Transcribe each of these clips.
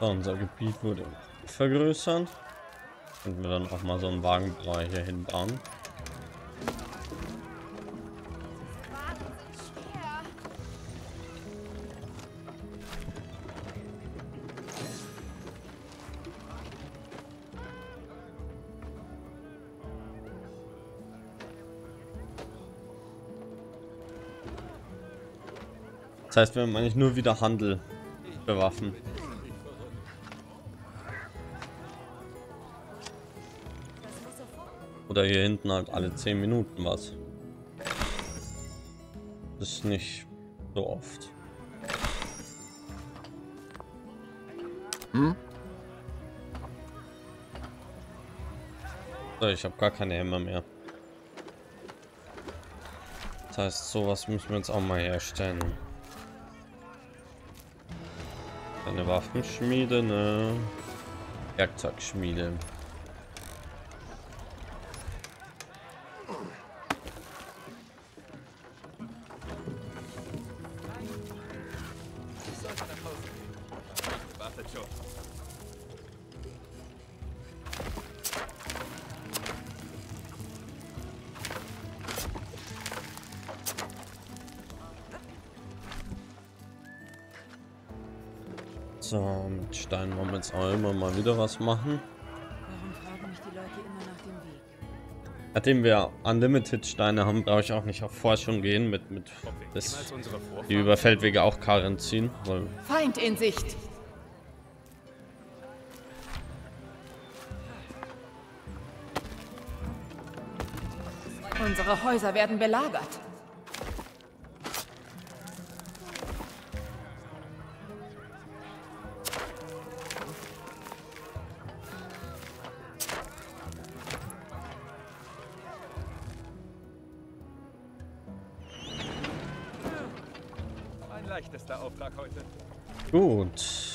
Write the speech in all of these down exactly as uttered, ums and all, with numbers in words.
So, unser Gebiet wurde vergrößert. Und wir dann auch mal so einen Wagenbereich hier hinbauen. Das heißt, wir haben eigentlich nur wieder Handel für Waffen. Oder hier hinten halt alle zehn Minuten was. Das ist nicht so oft. Hm? So, ich habe gar keine Hämmer mehr. Das heißt, sowas müssen wir jetzt auch mal herstellen. Eine Waffenschmiede, eine Werkzeugschmiede. So, mit Steinen wollen wir jetzt auch immer mal wieder was machen. Warum fragen mich die Leute immer nach dem Weg? Nachdem wir Unlimited Steine haben, brauche ich auch nicht auf Forschung gehen mit mit das, die über Feldwege auch Karren ziehen, weil Feind in Sicht! Unsere Häuser werden belagert. Ein leichtester Auftrag heute. gut.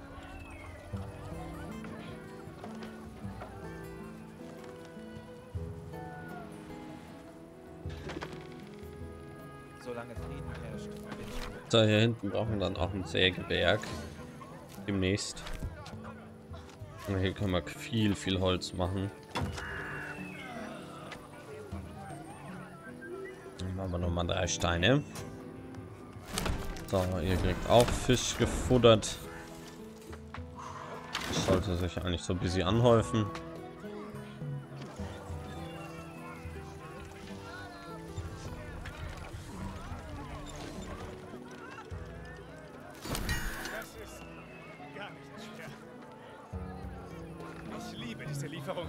Solange Frieden herrscht, bin ich So, hier hinten brauchen wir dann auch ein Sägewerk. Demnächst. Und hier können wir viel, viel Holz machen. Dann machen wir nochmal drei Steine. So, ihr kriegt auch Fisch gefuttert. Das sollte sich eigentlich so ein bisschen anhäufen. Das ist gar nicht schwer. Ich liebe diese Lieferung.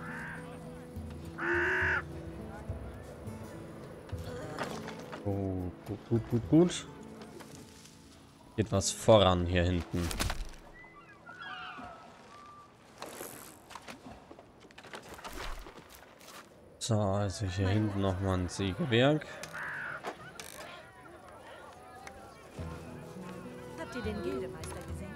Oh, gut, gut, gut, gut. Geht was voran hier hinten. So, also hier hinten noch mal ein Sägewerk. Habt ihr den Gildemeister gesehen?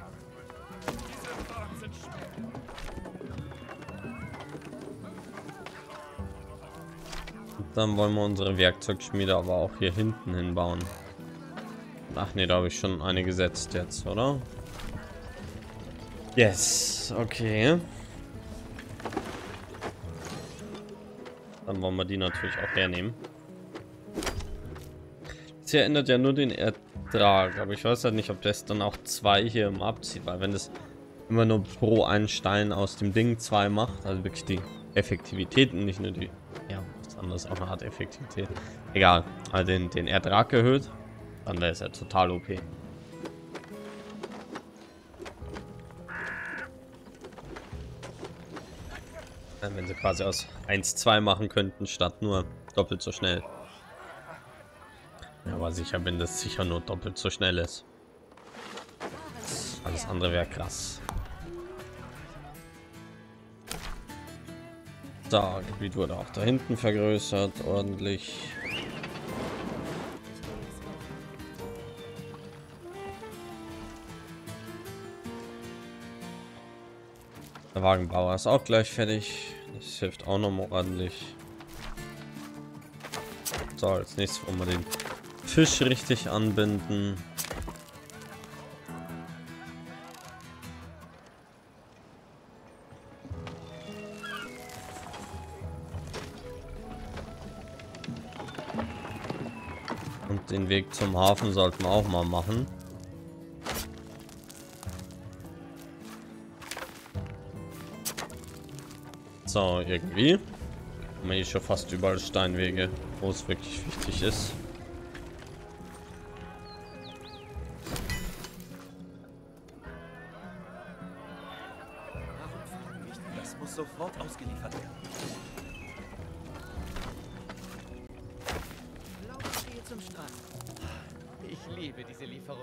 Und dann wollen wir unsere Werkzeugschmiede aber auch hier hinten hinbauen. Ach ne, da habe ich schon eine gesetzt jetzt, oder? Yes, okay. Dann wollen wir die natürlich auch hernehmen. Das hier ändert ja nur den Ertrag, aber ich weiß halt nicht, ob das dann auch zwei hier im abzieht, weil wenn das immer nur pro einen Stein aus dem Ding zwei macht, also wirklich die Effektivität und nicht nur die, ja, was anderes, auch eine Art Effektivität. Egal, also den, den Ertrag erhöht, dann wäre es ja total O P. Wenn sie quasi aus eins zwei machen könnten, statt nur doppelt so schnell. Ja, aber sicher bin, dass sicher nur doppelt so schnell ist. Alles andere wäre krass. So, Gebiet wurde auch da hinten vergrößert, ordentlich. Der Wagenbauer ist auch gleich fertig. Das hilft auch noch mal ordentlich. So, als nächstes wollen wir den Fisch richtig anbinden. den Weg zum Hafen sollten wir auch mal machen. So, irgendwie haben wir hier schon fast überall Steinwege, wo es wirklich wichtig ist. Das muss sofort ausgeliefert werden. Gehe zum Strand. Ich liebe diese Lieferung.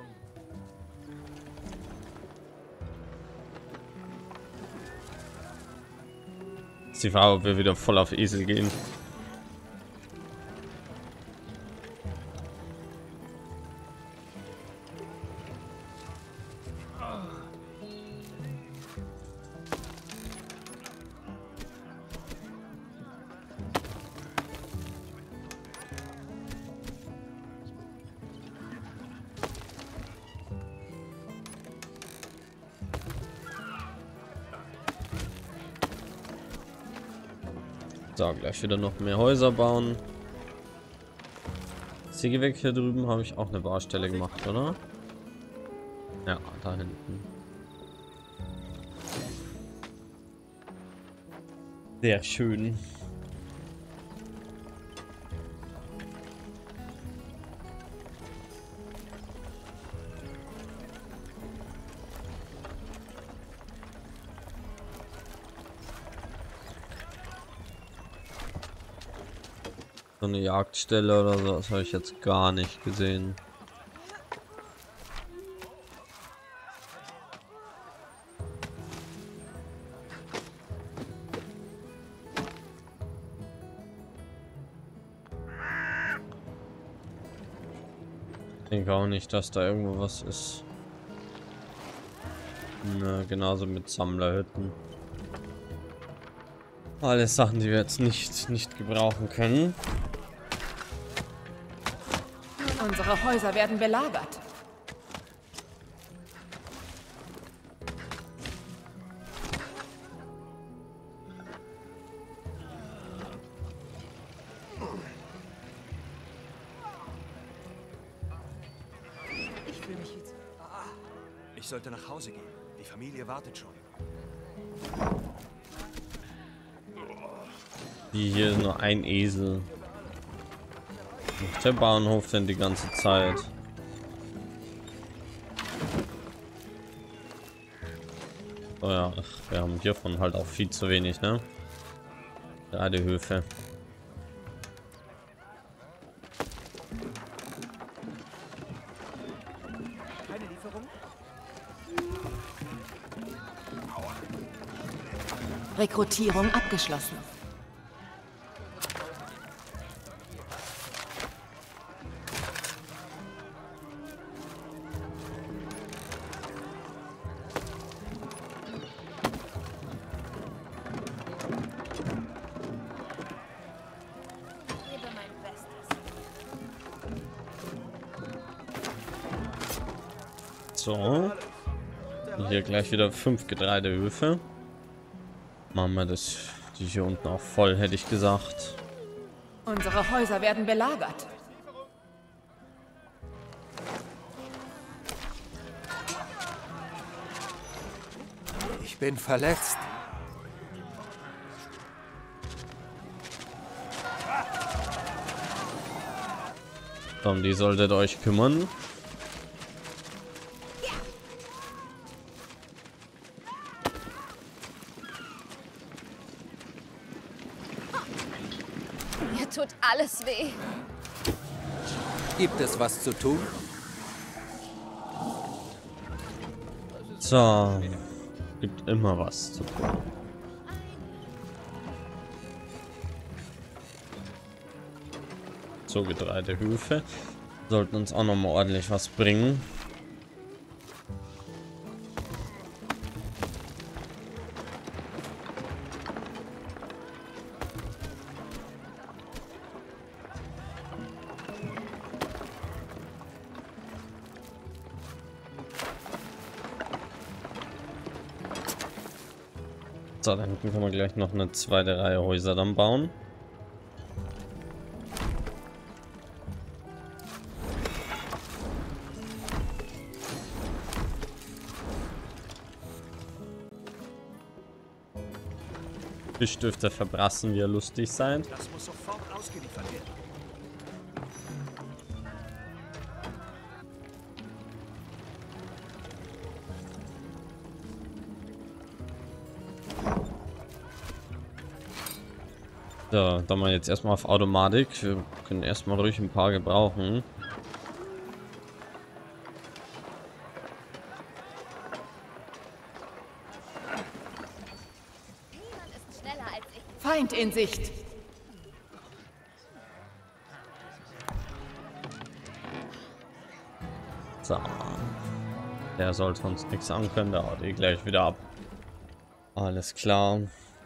Ist die Frage, ob wir wieder voll auf Esel gehen. So, gleich wieder noch mehr Häuser bauen. Sägewerk hier drüben habe ich auch eine Baustelle gemacht, oder? Ja, da hinten. Sehr schön. So eine Jagdstelle oder so, das habe ich jetzt gar nicht gesehen. Ich denke auch nicht, dass da irgendwo was ist. Na, genauso mit Sammlerhütten. Alles Sachen, die wir jetzt nicht, nicht gebrauchen können. Unsere Häuser werden belagert. Ich fühle mich jetzt. Ich sollte nach Hause gehen. Die Familie wartet schon. Die hier ist nur ein Esel. Nicht der Bahnhof denn die ganze Zeit. Oh ja, ach, wir haben hiervon halt auch viel zu wenig, ne? Gerade Höfe. Keine Lieferung? Rekrutierung abgeschlossen. So. Hier gleich wieder fünf Getreidehöfe. Machen wir das, die hier unten auch voll, hätte ich gesagt. Unsere Häuser werden belagert. Ich bin verletzt. So, um die solltet ihr euch kümmern. Mir tut alles weh. Gibt es was zu tun? So. Gibt immer was zu tun. So, Getreidehöfe. Sollten uns auch noch mal ordentlich was bringen. So, da hinten können wir gleich noch eine zweite Reihe Häuser dann bauen. Fisch dürfte verbrassen, wie ihr lustig seid. Das muss sofort ausgeliefert werden. So, dann mal jetzt erstmal auf Automatik. Wir können erstmal ruhig ein paar gebrauchen. Niemand ist schneller als ich. Feind in Sicht. So. Der sollte uns nichts ankönnen, der haut eh gleich wieder ab. Alles klar.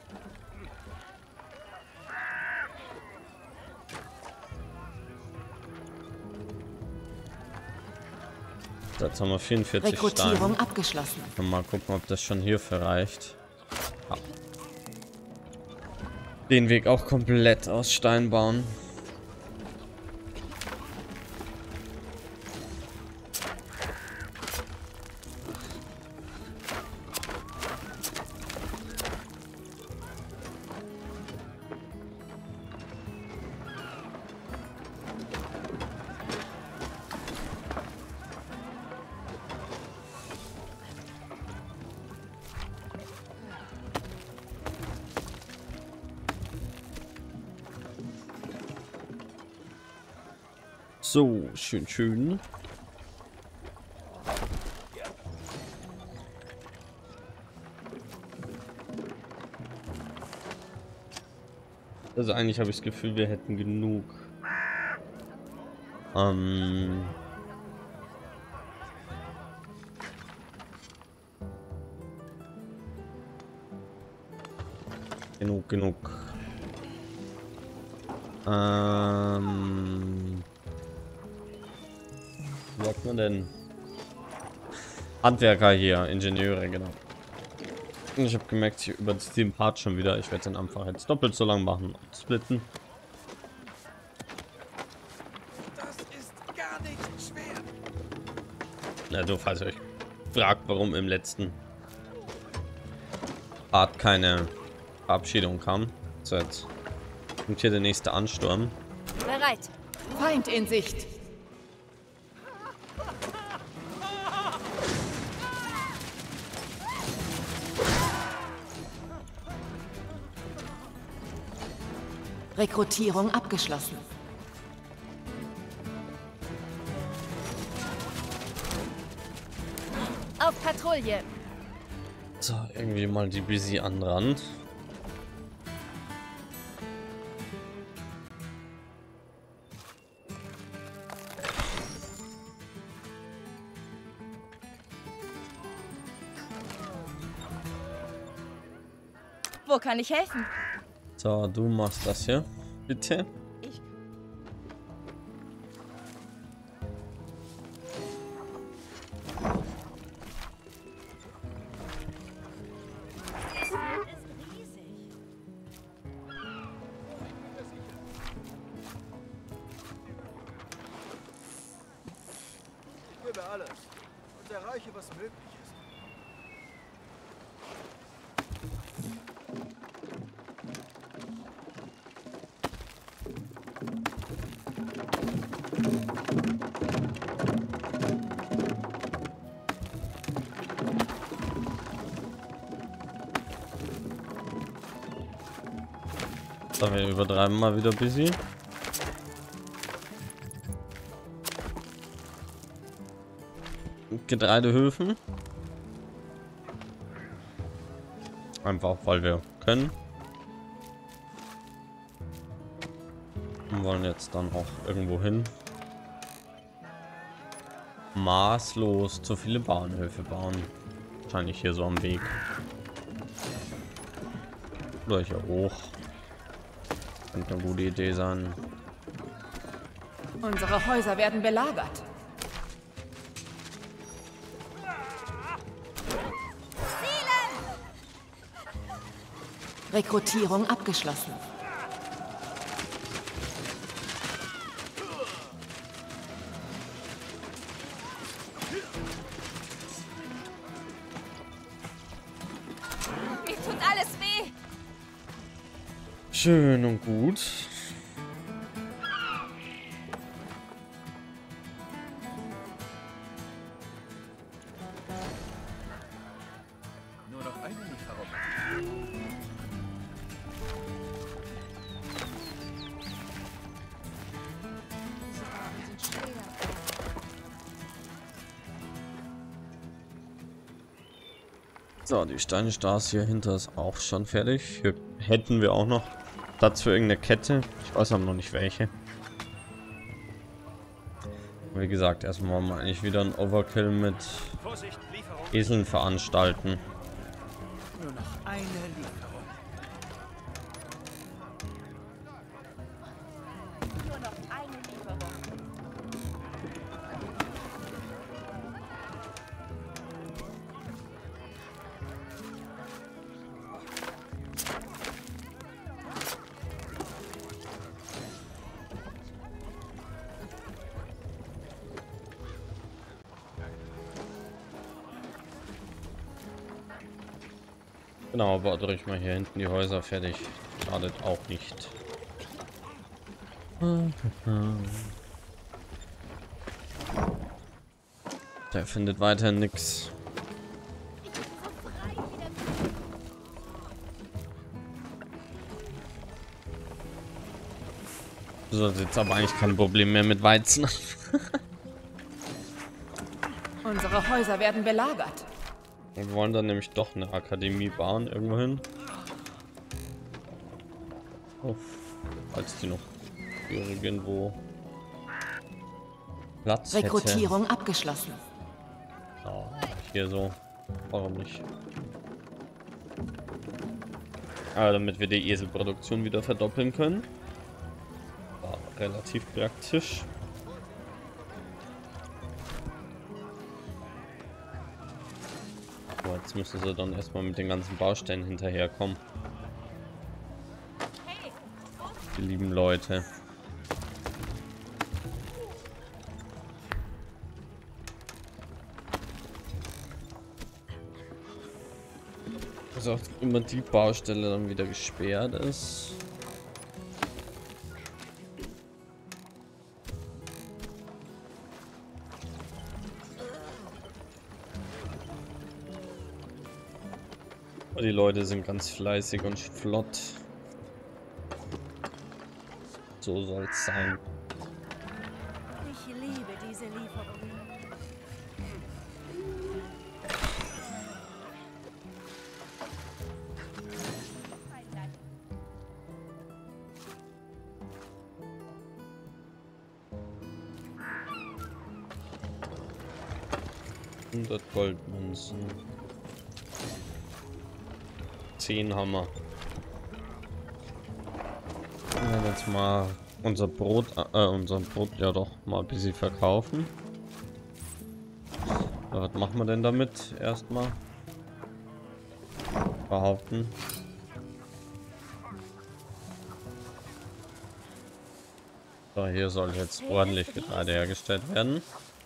Jetzt haben wir vierundvierzig Rekrutierung Steine. abgeschlossen. Mal gucken, ob das schon hierfür reicht. Ja. Den Weg auch komplett aus Stein bauen. So, schön, schön. Also eigentlich habe ich das Gefühl, wir hätten genug. Ähm genug, genug. Ähm Wie sagt man denn? Handwerker hier, Ingenieure, genau. Und ich habe gemerkt, ich über den Part schon wieder. Ich werde den einfach jetzt doppelt so lang machen und splitten. Das ist gar nicht schwer. Na, du, falls ihr euch fragt, warum im letzten Part keine Verabschiedung kam. So, jetzt kommt hier der nächste Ansturm. Bereit. Feind in Sicht. Rekrutierung abgeschlossen. Auf Patrouille. So, irgendwie mal die Busy anrannt. Wo kann ich helfen? So, du machst das hier, bitte. Ich. Ich gebe alles und erreiche, was möglich ist. So, wir übertreiben mal wieder busy. Getreidehöfen. Einfach weil wir können. Und wollen jetzt dann auch irgendwo hin. Maßlos zu viele Bauernhöfe bauen. Wahrscheinlich hier so am Weg. Oder hier hoch. Könnte eine gute Idee sein. Unsere Häuser werden belagert. Rekrutierung abgeschlossen. Mir tut alles weh. Schön und gut. Nur noch eine Lieferung. Diese Wagen sind schwer. So, die Steinstraße hier hinter ist auch schon fertig. Hier hätten wir auch noch Platz für irgendeine Kette. Ich weiß aber noch nicht welche. Wie gesagt, erstmal wollen wir eigentlich wieder ein Overkill mit Vorsicht, Lieferung. Eseln veranstalten. Nur noch eine Lieferung. Nur noch eine Lieferung. Genau, baut euch mal hier hinten die Häuser fertig. Schadet auch nicht. Der findet weiter nichts. Du sollst jetzt aber eigentlich kein Problem mehr mit Weizen. Unsere Häuser werden belagert. Wir wollen dann nämlich doch eine Akademie bauen irgendwo hin. Oh, falls die noch irgendwo Platz hätte. Rekrutierung abgeschlossen. Ja, hier so. Warum nicht? Aber damit wir die Eselproduktion wieder verdoppeln können. War relativ praktisch. Aber jetzt müssen sie dann erstmal mit den ganzen Baustellen hinterherkommen. Die lieben Leute. Also auch immer die Baustelle dann wieder gesperrt ist. Die Leute sind ganz fleißig und flott. So soll es sein. Ich liebe diese Lieferungen. hundert Goldmünzen. zehn Hammer. Wir werden jetzt mal unser Brot, äh, unser Brot ja doch mal ein bisschen verkaufen. Ja, was machen wir denn damit erstmal? Behaupten. So, hier soll jetzt ordentlich Getreide hergestellt werden.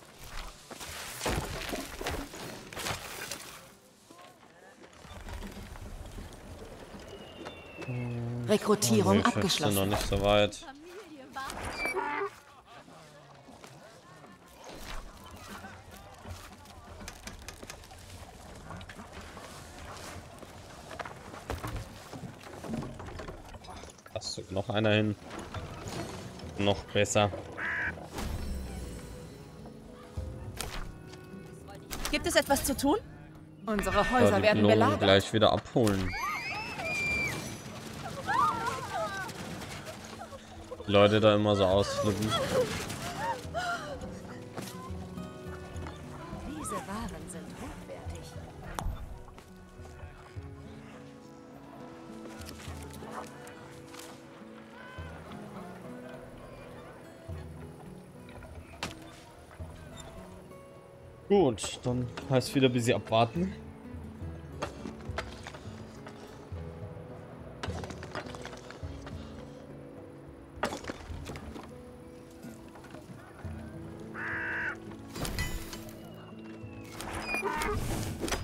Rekrutierung Oh, nee, abgeschlossen. noch nicht so weit. Familie wartet. Hast du noch einer hin? Noch besser. Gibt es etwas zu tun? Unsere Ja, Häuser die werden Belohnung belagert. gleich wieder abholen. Die Leute da immer so ausflippen. Diese Waren sind hochwertig. Gut, dann heißt wieder ein bisschen abwarten.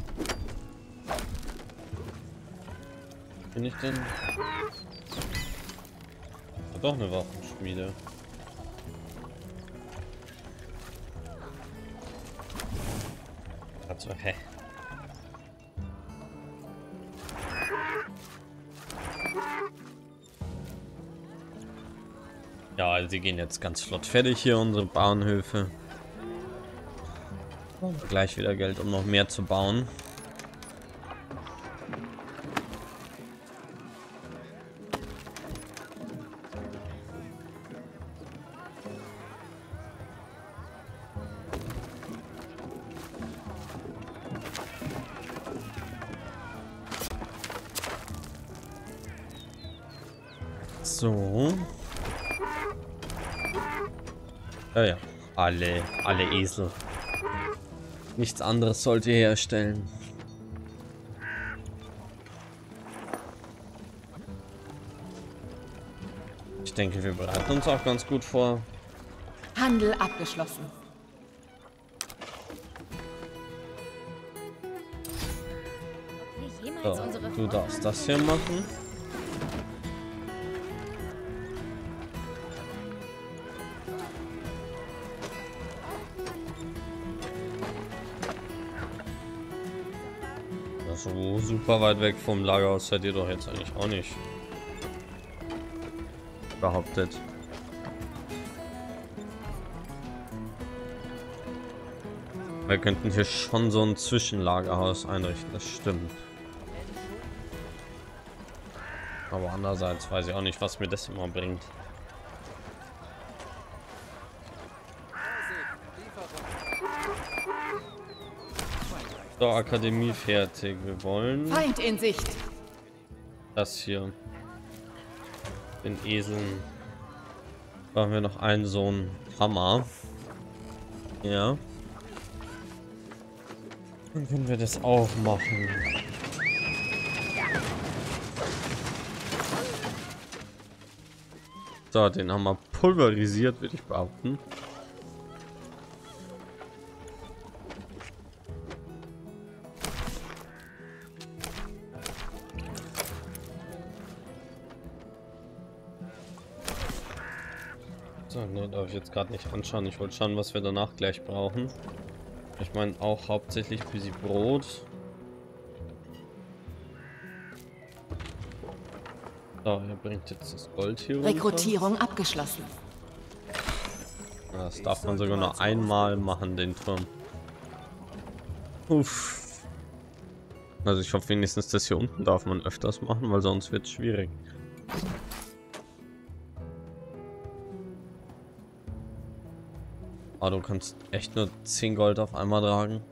Bin ich denn? Doch eine Waffenschmiede. Also, hä? Ja, sie gehen jetzt ganz flott fertig hier, unsere Bauernhöfe. Und gleich wieder Geld, um noch mehr zu bauen. So. Ja, ja. Alle, alle Esel. Nichts anderes sollt ihr herstellen. Ich denke, wir bereiten uns auch ganz gut vor. Handel abgeschlossen. Wir jemals So, unsere du darfst das hier machen. So super weit weg vom Lagerhaus seid ihr doch jetzt eigentlich auch nicht. Behauptet. Wir könnten hier schon so ein Zwischenlagerhaus einrichten, das stimmt. Aber andererseits weiß ich auch nicht, was mir das immer bringt. So, Akademie fertig. Wir wollen Feind in Sicht. das hier. Den Eseln. Brauchen wir noch einen so einen Hammer. Ja. Dann können wir das auch machen. So, den haben wir pulverisiert, würde ich behaupten. So, ne, darf ich jetzt gerade nicht anschauen. Ich wollte schauen, was wir danach gleich brauchen. Ich meine auch hauptsächlich für sie Brot. So, er bringt jetzt das Gold hier runter. Rekrutierung abgeschlossen. Das darf man sogar nur einmal machen, den Turm. Uff. Also ich hoffe wenigstens, das hier unten darf man öfters machen, weil sonst wird es schwierig. Ah, du kannst echt nur zehn Gold auf einmal tragen.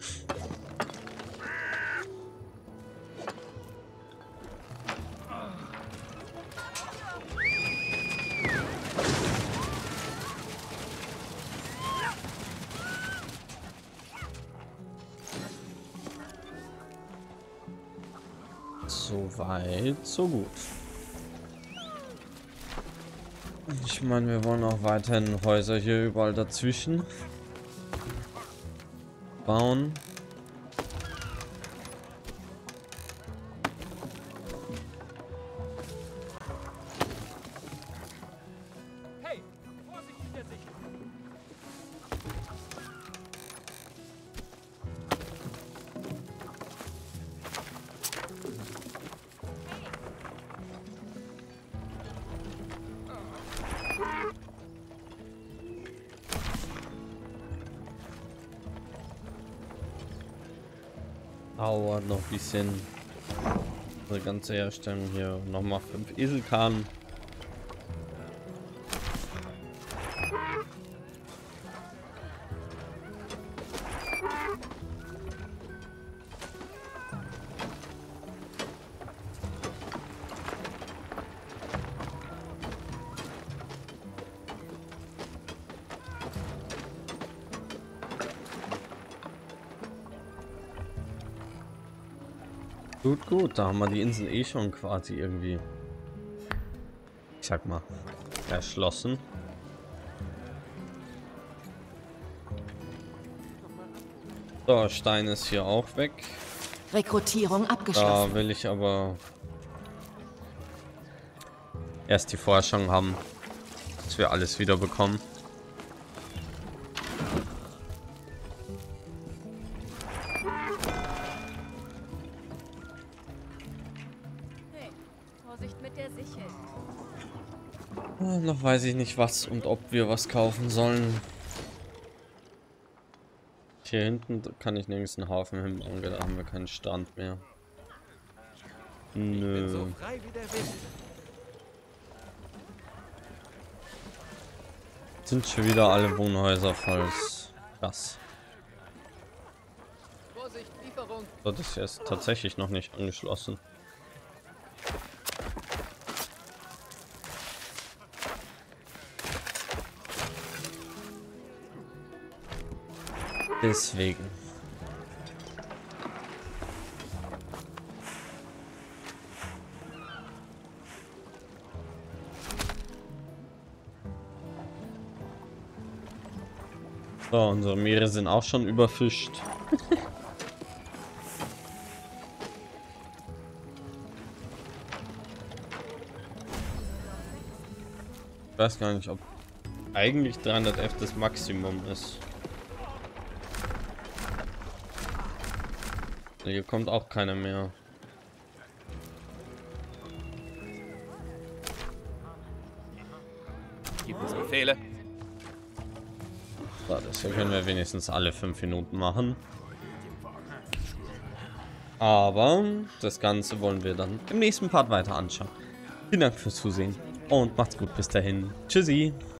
So weit, so gut. Ich meine, wir wollen auch weiterhin Häuser hier überall dazwischen bauen. Hey, Vorsicht hinter sich! Dauert noch ein bisschen. Die ganze Herstellung hier nochmal fünf Eselkahn. Gut, gut, da haben wir die Insel eh schon quasi irgendwie, ich sag mal, erschlossen. So, Stein ist hier auch weg. Rekrutierung Da abgeschlossen. will ich aber erst die Forschung haben. dass wir alles wieder bekommen. Hey, Vorsicht mit der Sichel. Oh, noch weiß ich nicht was und ob wir was kaufen sollen. Hier hinten kann ich nirgends einen Hafen hinbauen, da haben wir keinen Strand mehr. Nö. So frei wie der Wind. Sind schon wieder alle Wohnhäuser voll. Krass. Vorsicht, Lieferung. So, das hier ist tatsächlich noch nicht angeschlossen. Deswegen. So, unsere Meere sind auch schon überfischt. Ich weiß gar nicht, ob eigentlich dreihundert F das Maximum ist. Hier kommt auch keiner mehr. Gibt es Befehle? So, das hier können wir wenigstens alle fünf Minuten machen. Aber das Ganze wollen wir dann im nächsten Part weiter anschauen. Vielen Dank fürs Zusehen und macht's gut bis dahin. Tschüssi.